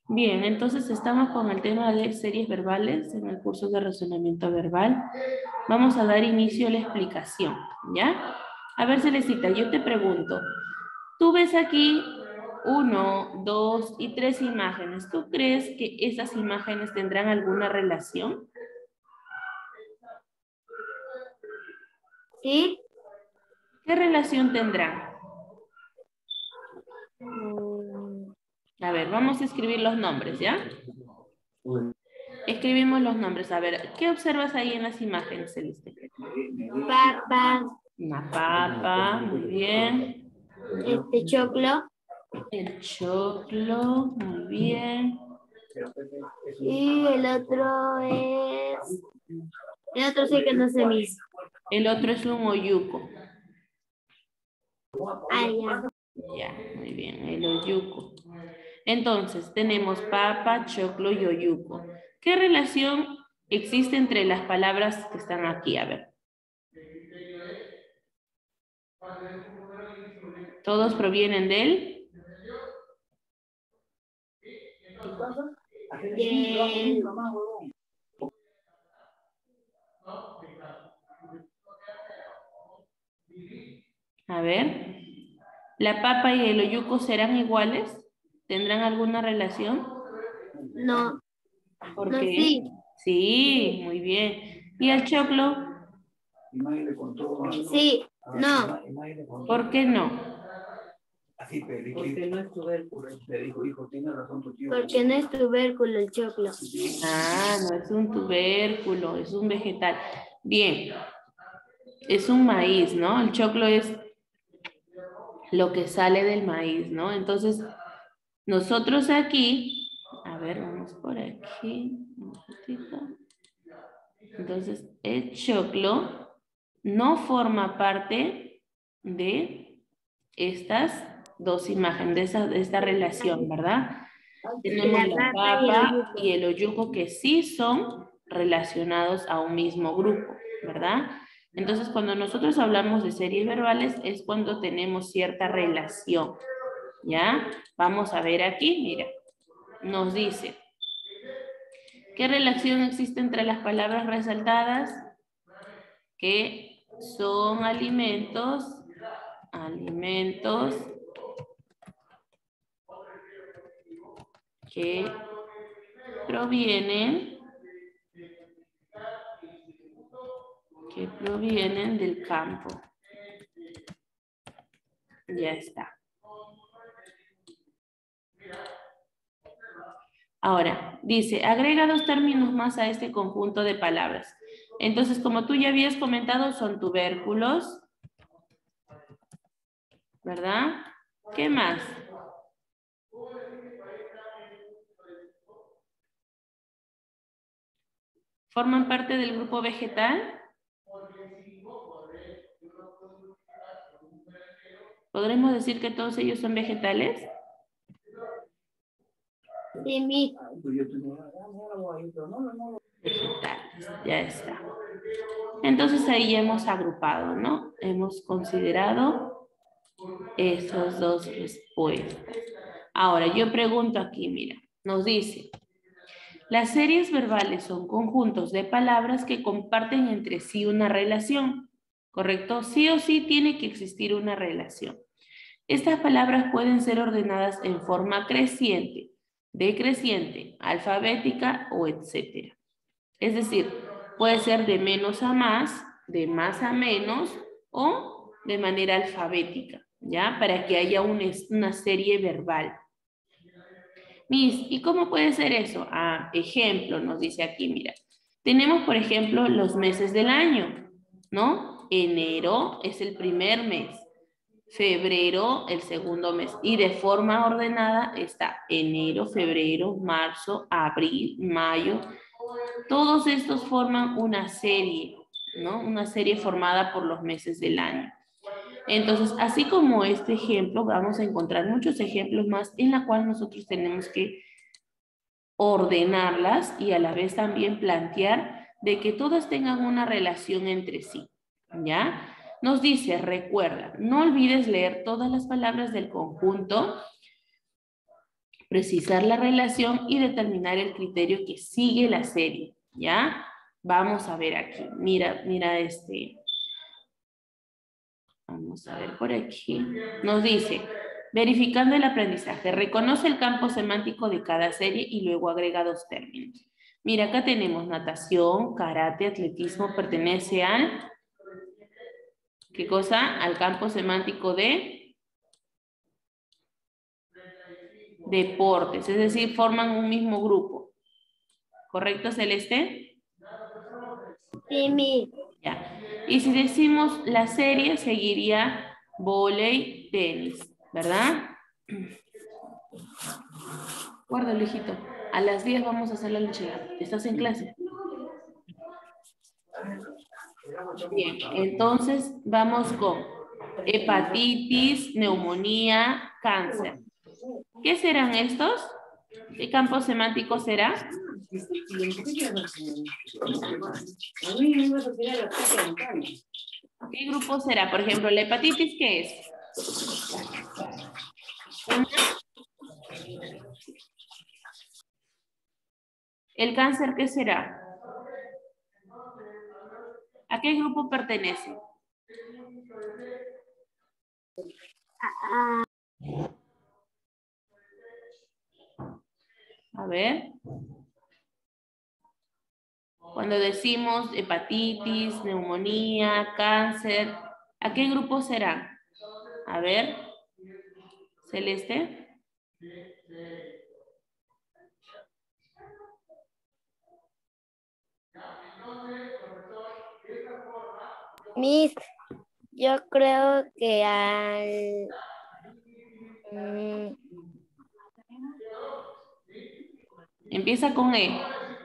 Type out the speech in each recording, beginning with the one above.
Bien, entonces estamos con el tema de series verbales en el curso de razonamiento verbal. Vamos a dar inicio a la explicación, ¿ya? A ver, Celestita, yo te pregunto, tú ves aquí 1, 2 y 3 imágenes. ¿Tú crees que esas imágenes tendrán alguna relación? Sí. ¿Qué relación tendrán? A ver, vamos a escribir los nombres, ¿ya? Escribimos los nombres. A ver, ¿qué observas ahí en las imágenes, Celeste? Papa. Una papa, muy bien. Choclo. El choclo, muy bien. Y el otro es... El otro sí que no se me hizo. El otro es un oyuco. Ah, ya. Ya, muy bien, el oyuco. Entonces, tenemos papa, choclo y oyuco. ¿Qué relación existe entre las palabras que están aquí? A ver. ¿Todos provienen de él? A ver. ¿La papa y el oyuco serán iguales? ¿Tendrán alguna relación? No. ¿Por No, qué? sí. Sí, muy bien. ¿Y el choclo? Sí. No. ¿Por qué no? Porque no es tubérculo. Le dijo, hijo, tiene razón tu tío. Porque no es tubérculo el choclo. Ah, no es un tubérculo, es un vegetal. Bien, es un maíz, ¿no? El choclo es lo que sale del maíz, ¿no? Entonces, nosotros aquí, a ver, vamos por aquí, un poquitito. Entonces, el choclo no forma parte de estas dos imágenes, de esta relación, ¿verdad? Tenemos La la papa y el papa oyuco. y el oyuco que sí son relacionados a un mismo grupo, ¿verdad? Entonces, cuando nosotros hablamos de series verbales es cuando tenemos cierta relación, ¿ya? Vamos a ver aquí, mira, nos dice, ¿qué relación existe entre las palabras resaltadas? Que son alimentos que provienen del campo. Ya está. Ahora, dice, agrega dos términos más a este conjunto de palabras. Entonces, como tú ya habías comentado, son tubérculos, ¿verdad? ¿Qué más? ¿Forman parte del grupo vegetal? ¿Podremos decir que todos ellos son vegetales? Sí, mi. Vegetales, ya está. Entonces ahí ya hemos agrupado, ¿no? Hemos considerado esas dos respuestas. Ahora, yo pregunto aquí, mira, nos dice, las series verbales son conjuntos de palabras que comparten entre sí una relación, ¿correcto? Sí o sí tiene que existir una relación. Estas palabras pueden ser ordenadas en forma creciente, decreciente, alfabética o etcétera. Es decir, puede ser de menos a más, de más a menos o de manera alfabética, ¿ya? Para que haya una serie verbal. Miss, ¿y cómo puede ser eso? Ah, ejemplo, nos dice aquí, mira. Tenemos, por ejemplo, los meses del año, ¿no? Enero es el primer mes, febrero el segundo mes, y de forma ordenada está enero, febrero, marzo, abril, mayo. Todos estos forman una serie, ¿no? Una serie formada por los meses del año. Entonces, así como este ejemplo, vamos a encontrar muchos ejemplos más en la cual nosotros tenemos que ordenarlas y a la vez también plantear de que todas tengan una relación entre sí, ¿ya? Nos dice, recuerda, no olvides leer todas las palabras del conjunto precisar la relación y determinar el criterio que sigue la serie, ¿ya? Vamos a ver aquí. Mira este. Vamos a ver por aquí. Nos dice, verificando el aprendizaje, reconoce el campo semántico de cada serie y luego agrega 2 términos. Mira, acá tenemos natación, karate, atletismo, pertenece al... ¿Qué cosa? Al campo semántico de deportes, es decir, forman un mismo grupo. ¿Correcto, Celeste? Sí, mi. Ya. Y si decimos la serie, seguiría vóley, tenis, ¿verdad? Guárdalo, hijito. A las 10 vamos a hacer la lechera. ¿Estás en clase? Bien, entonces vamos con hepatitis, neumonía, cáncer. ¿Qué serán estos? ¿Qué campo semántico será? ¿Qué grupo será? Por ejemplo, la hepatitis, ¿qué es? ¿El cáncer qué será? ¿A qué grupo pertenece? A ver. Cuando decimos hepatitis, neumonía, cáncer, ¿a qué grupo será? A ver. Celeste. Miss, yo creo que Empieza con E.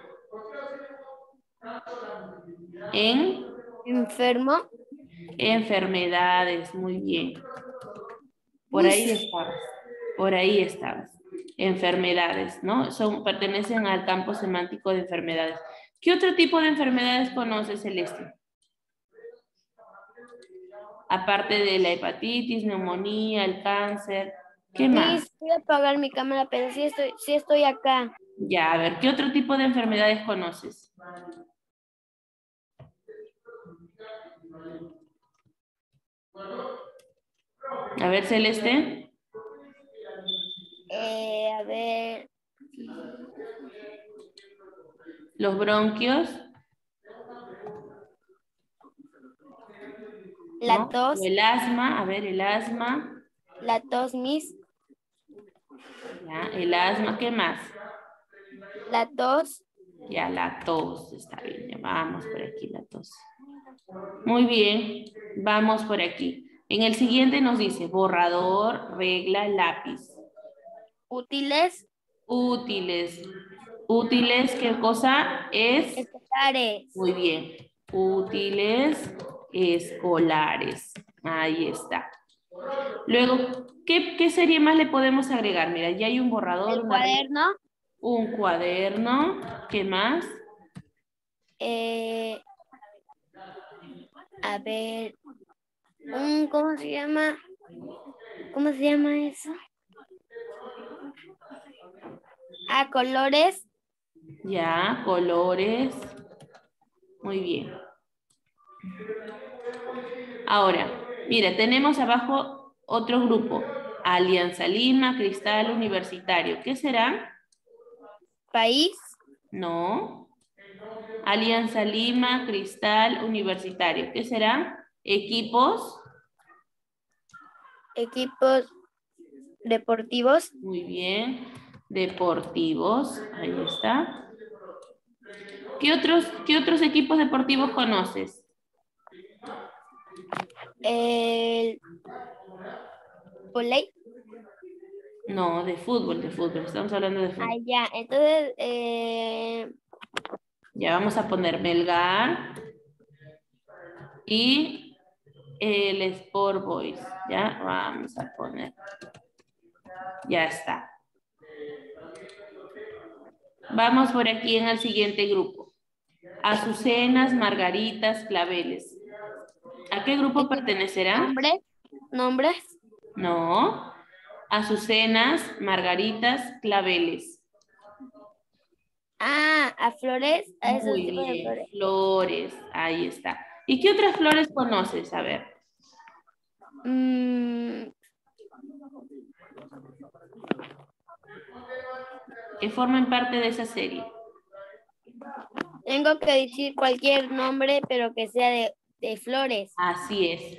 En enfermo. enfermedades, muy bien. Por ahí estabas. Por ahí estabas. Enfermedades, ¿no? Pertenecen al campo semántico de enfermedades. ¿Qué otro tipo de enfermedades conoces, Celeste? Aparte de la hepatitis, neumonía, el cáncer, ¿qué más? Miss, voy a apagar mi cámara, pero sí estoy acá. Ya, a ver, ¿qué otro tipo de enfermedades conoces? A ver, Celeste. A ver. Los bronquios. La ¿no? tos. O el asma, a ver, el asma. La tos, Miss. Ya, el asma, ¿qué más? La tos. Ya, la tos, está bien, ya vamos por aquí, la tos. Muy bien, vamos por aquí. En el siguiente nos dice borrador, regla, lápiz. Útiles. Útiles. Útiles, ¿qué cosa es? Escolares. Muy bien. Útiles escolares. Ahí está. Luego, ¿qué serie más le podemos agregar? Mira, ya hay un borrador, El cuaderno. un cuaderno. ¿Qué más? A ver. ¿Cómo se llama? ¿Cómo se llama eso? Colores. Ya, colores. Muy bien. Ahora, mira, tenemos abajo otro grupo. Alianza Lima, Cristal Universitario. ¿Qué será? País. No. Alianza Lima, Cristal Universitario. ¿Qué será? Equipos. Equipos deportivos. Muy bien. Deportivos. Ahí está. ¿Qué otros equipos deportivos conoces? El voley. No, de fútbol, de fútbol. Estamos hablando de fútbol. Ya. Entonces, Ya vamos a poner Melgar y el Sport Boys. Ya vamos a poner. Ya está. Vamos por aquí en el siguiente grupo. Azucenas, margaritas, claveles. ¿A qué grupo pertenecerán? nombres. No. azucenas, margaritas, claveles. Ah, a flores, a esos Muy tipos de bien, flores. flores, ahí está. ¿Y qué otras flores conoces? A ver. Mm, Que formen parte de esa serie. tengo que decir cualquier nombre, pero que sea de flores. Así es.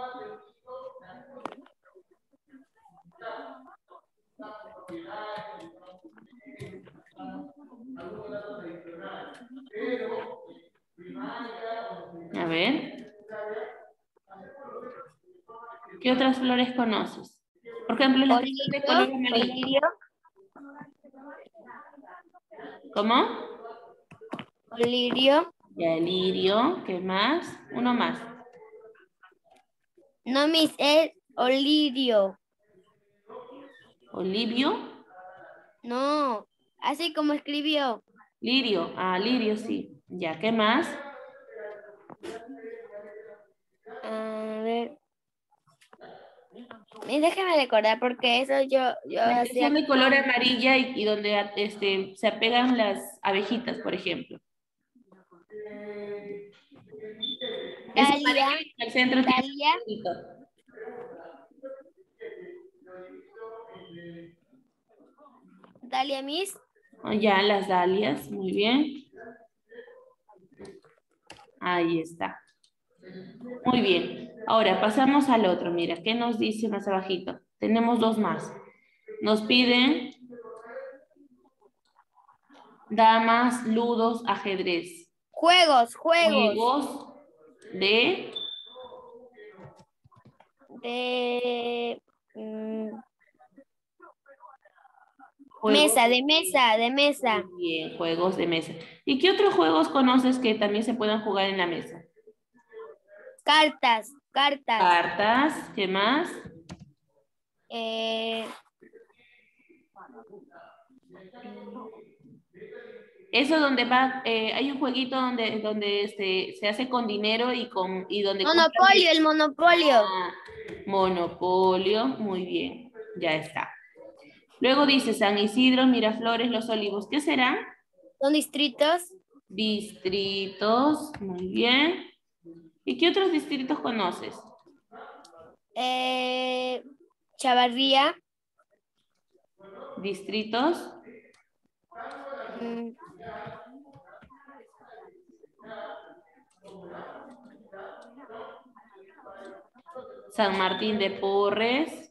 A ver. ¿Qué otras flores conoces? Por ejemplo, las que son de color amarillo. Olirio, ¿Cómo? olirio. Ya, el lirio. ¿Qué más? Uno más. No, Miss, es olirio. Olivio. No, así como escribió. Lirio. Ah, lirio, sí. Ya, ¿qué más? A ver. Miss, déjame recordar porque eso yo Las que hacía son de color con amarilla y donde se apegan las abejitas, por ejemplo. Es Dalia, amarillito, al centro tiene Dalia, un puntito. Dalia, Miss. Ah, ya, las dalias, muy bien. Ahí está. Muy bien. Ahora pasamos al otro. Mira, ¿qué nos dice más abajito? Tenemos dos más. Nos piden damas, ludos, ajedrez. Juegos. Juegos de De juegos de mesa. muy bien, juegos de mesa. ¿Y qué otros juegos conoces que también se puedan jugar en la mesa? Cartas. Cartas, ¿qué más? Eh, Eso donde va, hay un jueguito donde se hace con dinero y donde compras Monopolio, el monopolio. Monopolio, muy bien, ya está. Luego dice San Isidro, Miraflores, Los Olivos. ¿Qué serán? Son distritos. Distritos, muy bien. ¿Y qué otros distritos conoces? Chavarría. Distritos, mm, San Martín de Porres.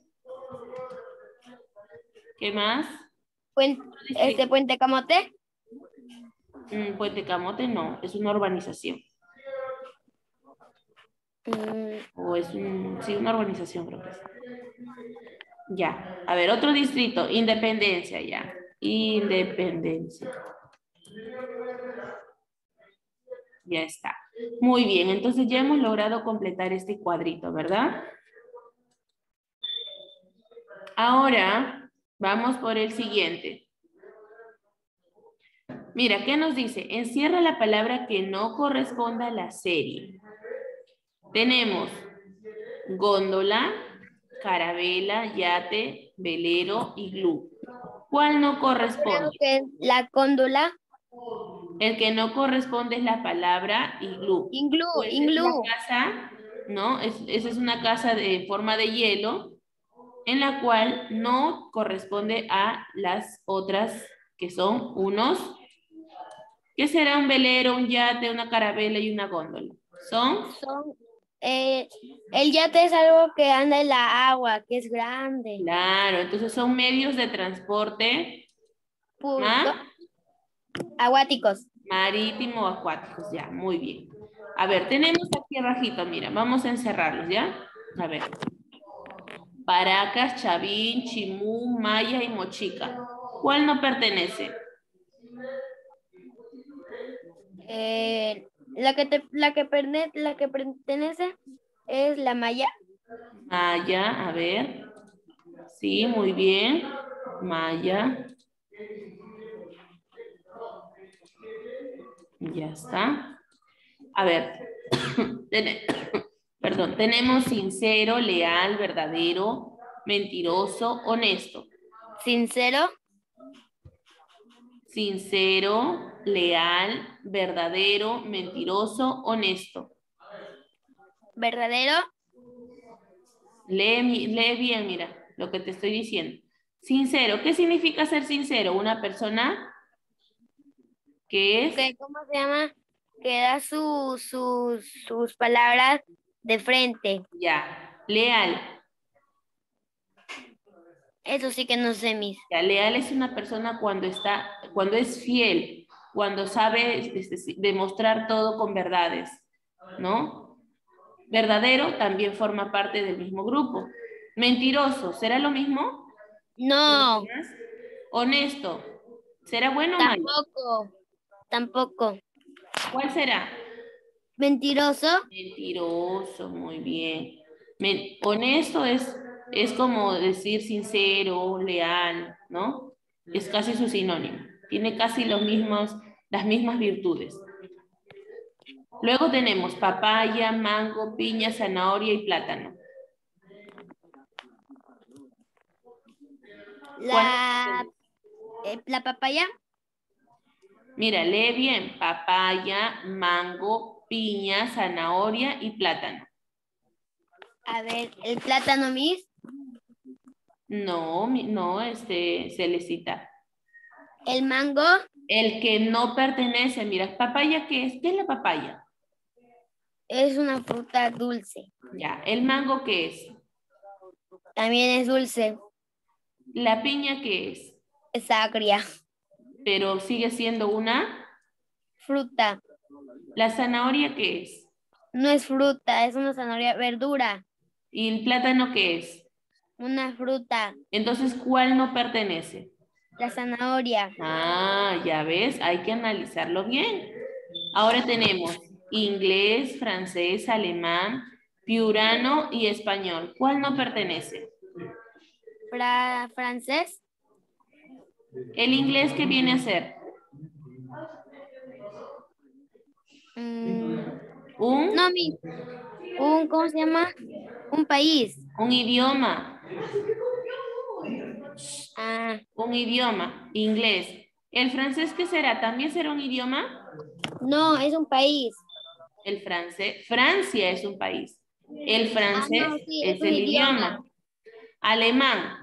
¿Qué más? Puente Camote. Puente Camote no, es una urbanización. mm, O es sí, una urbanización creo que es. Ya, a ver, otro distrito, Independencia, ya. Independencia. Ya está. Muy bien, entonces ya hemos logrado completar este cuadrito, ¿verdad? Ahora vamos por el siguiente. Mira, ¿qué nos dice? Encierra la palabra que no corresponda a la serie. Tenemos góndola, carabela, yate, velero, iglú. ¿Cuál no Creo corresponde? que la góndola. El que no corresponde es la palabra iglú. Pues es la Iglú. casa, ¿no? Esa es una casa de forma de hielo en la cual no corresponde a las otras que son unos. ¿Qué será un velero, un yate, una carabela y una góndola? Son, Son, el yate es algo que anda en la agua, que es grande. claro, entonces son medios de transporte Punto. Acuáticos. marítimo o acuáticos, ya, muy bien. A ver, tenemos aquí abajito, mira, vamos a encerrarlos, ¿ya? A ver. Paracas, Chavín, Chimú, Maya y Mochica. ¿Cuál no pertenece? La que pertenece es la maya. Maya, a ver. Sí, muy bien. Maya. Ya está. A ver. Perdón, tenemos sincero, leal, verdadero, mentiroso, honesto. Sincero. Sincero, leal, verdadero, mentiroso, honesto. Verdadero. Lee bien, mira, lo que te estoy diciendo. Sincero, ¿qué significa ser sincero? Una persona que es... ¿Cómo se llama? Que da sus palabras de frente. Ya, leal. Eso sí que no sé, mis. Ya, leal es una persona cuando es fiel, cuando sabe demostrar todo con verdades, ¿no? Verdadero también forma parte del mismo grupo. Mentiroso, ¿será lo mismo? No, Honesto, ¿será bueno o malo? tampoco. Tampoco. ¿Cuál será? Mentiroso. Mentiroso, muy bien. Honesto es como decir sincero, leal, ¿no? Es casi su sinónimo. Tiene casi las mismas virtudes. Luego tenemos papaya, mango, piña, zanahoria y plátano. La papaya. Mira, lee bien. Papaya, mango, piña, zanahoria y plátano. A ver, el plátano, mis. No, no, Celecita. El mango. El que no pertenece, mira, papaya, ¿qué es? ¿Qué es la papaya? Es una fruta dulce. Ya, ¿el mango qué es? También es dulce. ¿La piña qué es? Es agria. Pero sigue siendo una. Fruta. ¿La zanahoria qué es? No es fruta, es una zanahoria, verdura. ¿Y el plátano qué es? Una fruta. Entonces, ¿cuál no pertenece? La zanahoria. Ah, ya ves, hay que analizarlo bien. Ahora tenemos inglés, francés, alemán, piurano y español. ¿Cuál no pertenece? Francés. ¿El inglés qué viene a ser? No, ¿cómo se llama? Un país. Un idioma. Ah, Un idioma, inglés. ¿El francés qué será? ¿También será un idioma? no, es un país. El francés, Francia es un país. El francés No, sí, es es un el idioma. idioma. Alemán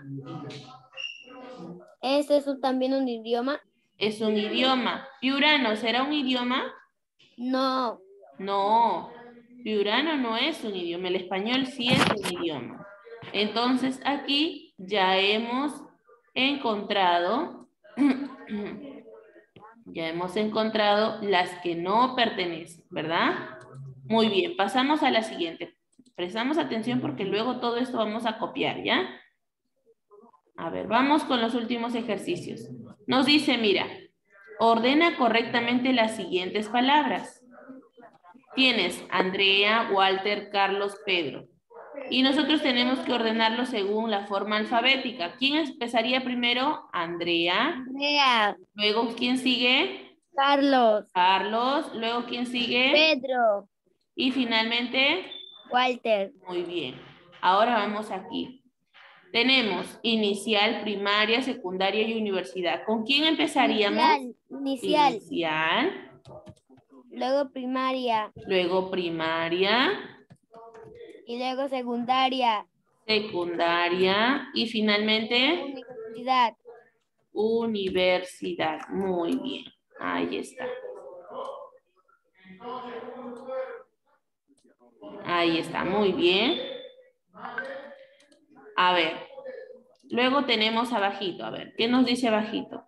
Ese es también un idioma. es un idioma. Piurano, ¿será un idioma? No. No, piurano no es un idioma. El español sí es un idioma. Entonces aquí ya hemos encontrado, las que no pertenecen, ¿verdad? Muy bien, pasamos a la siguiente. Prestamos atención porque luego todo esto vamos a copiar, ¿ya? A ver, vamos con los últimos ejercicios. Nos dice, mira, ordena correctamente las siguientes palabras. Tienes Andrea, Walter, Carlos, Pedro. Y nosotros tenemos que ordenarlo según la forma alfabética. ¿Quién empezaría primero? Andrea. Andrea. Luego, ¿quién sigue? Carlos. Carlos. Luego, ¿quién sigue? Pedro. Y finalmente, Walter. muy bien. Ahora vamos aquí. Tenemos inicial, primaria, secundaria y universidad. ¿Con quién empezaríamos? Inicial. Inicial. Luego primaria. Luego primaria. Y luego secundaria. Secundaria. Y finalmente, Universidad. universidad. Muy bien. Ahí está. Ahí está, muy bien. A ver, luego tenemos abajito, a ver, ¿qué nos dice abajito?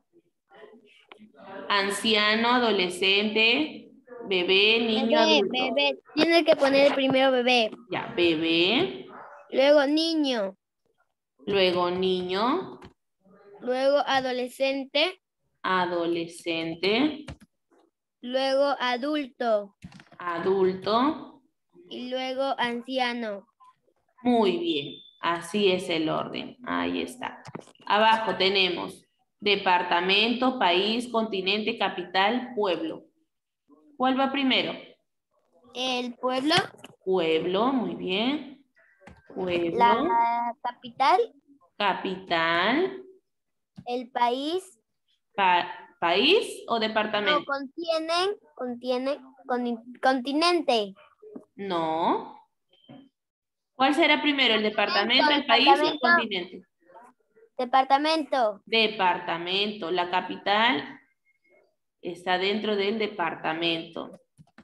Anciano, adolescente, bebé, niño, adulto. Bebé. Tienes que poner primero bebé. Ya, bebé. Luego niño. Luego niño. Luego adolescente. Adolescente. Luego adulto. Adulto. Y luego anciano. Muy bien, así es el orden. Ahí está. Abajo tenemos departamento, país, continente, capital, pueblo. ¿Cuál va primero? El pueblo. Pueblo, muy bien. Pueblo. La capital. Capital. El país. ¿País o No, departamento? continente. No. ¿Cuál será primero, el departamento, el país o el continente? Departamento. Departamento. La capital está dentro del departamento.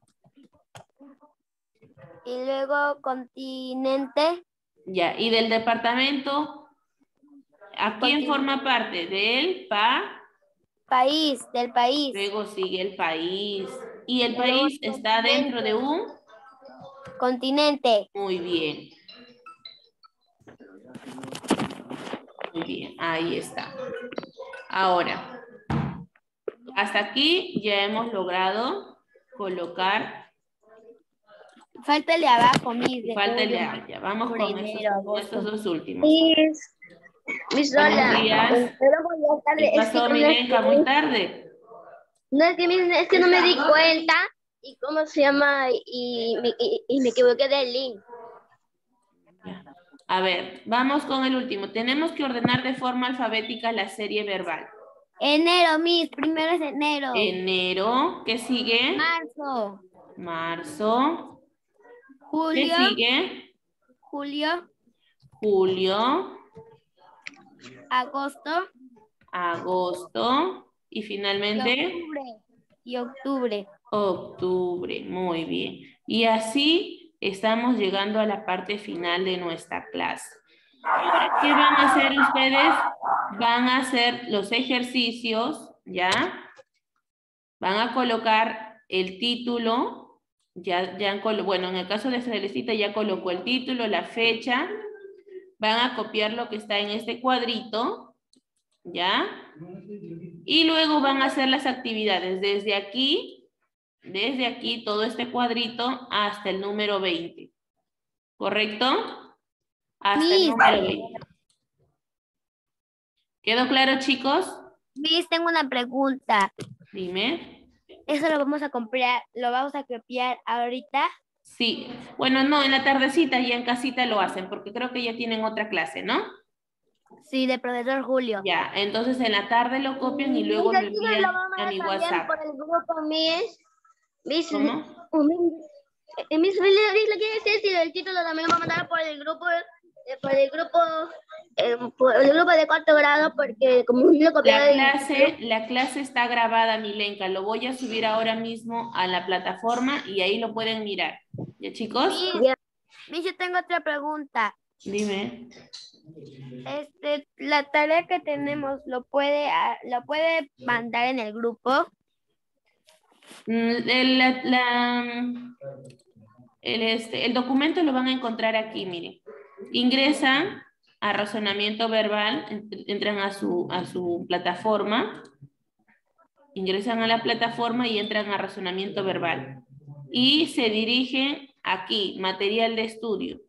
Y luego continente. Ya, y del departamento, ¿a quién forma parte? Del país, del país. Luego sigue el país. ¿Y el Y luego país está dentro de un? Continente. Muy bien. Muy bien, ahí está. Ahora, hasta aquí ya hemos logrado colocar. Falta el de abajo, mis. Falta el de allá. Vamos con estos dos últimos. Mis Buenos días. buenas tardes. ¿Qué pasó, Milenka? Muy tarde. No, es que no me di cuenta y cómo se llama y me equivoqué del link. A ver, vamos con el último. Tenemos que ordenar de forma alfabética la serie verbal. Enero, mis. Primero es enero. Enero. ¿Qué sigue? Marzo. Marzo. Julio. ¿Qué sigue? Julio. Julio. Agosto. Agosto. Y finalmente. Y octubre. Octubre. Muy bien. Y así estamos llegando a la parte final de nuestra clase. Ahora, ¿qué van a hacer ustedes? Van a hacer los ejercicios, ¿ya? Van a colocar el título. Bueno, en el caso de Celecita ya colocó el título, la fecha. Van a copiar lo que está en este cuadrito, ¿ya? Y luego van a hacer las actividades desde aquí, todo este cuadrito hasta el número 20. ¿Correcto? Hasta el número 20. ¿Quedó claro, chicos? Miss, tengo una pregunta. Dime. ¿Eso lo vamos a copiar ahorita? Sí. Bueno, no, en la tardecita y en casita lo hacen, porque creo que ya tienen otra clase, ¿no? Sí, de profesor Julio. Ya, entonces en la tarde lo copian y luego lo envían a mi WhatsApp. Por el grupo, Miss, ¿Cómo? Miss, lo quiere decir si el título también lo va a mandar por el grupo de cuarto grado, porque como lo copié La clase está grabada, Milenka. Lo voy a subir ahora mismo a la plataforma y ahí lo pueden mirar. ¿Ya, chicos? Miss, yo tengo otra pregunta. Dime. La tarea que tenemos, ¿lo puede mandar en el grupo? El documento lo van a encontrar aquí, miren. Ingresan a razonamiento verbal, entran a su plataforma, ingresan a la plataforma y entran a razonamiento verbal. Y se dirigen aquí, material de estudio.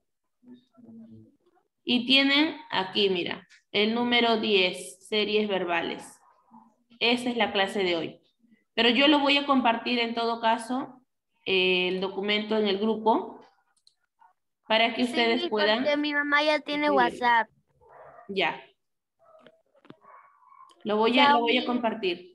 Y tienen aquí, mira, el número 10, series verbales. Esa es la clase de hoy. Pero yo lo voy a compartir en todo caso, el documento en el grupo, para que ustedes puedan... Porque mi mamá ya tiene WhatsApp. Ya. Lo voy a compartir.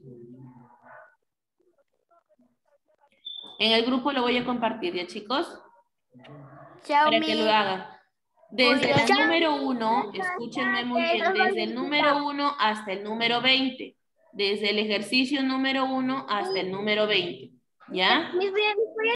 En el grupo lo voy a compartir, ¿ya, chicos? Chao, para que lo hagan. Desde el número 1, escúchenme muy bien, desde el número 1 hasta el número 20. Desde el ejercicio número 1 hasta el número 20. ¿Ya? Miss,